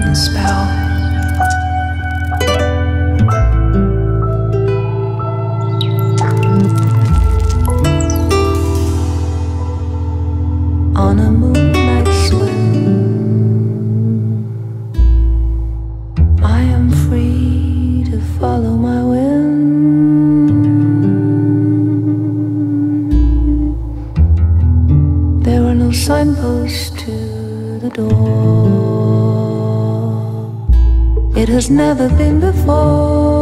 golden spell. On a moonlight swim, I am free to follow my whim. There are no signposts to the door. It has never been before.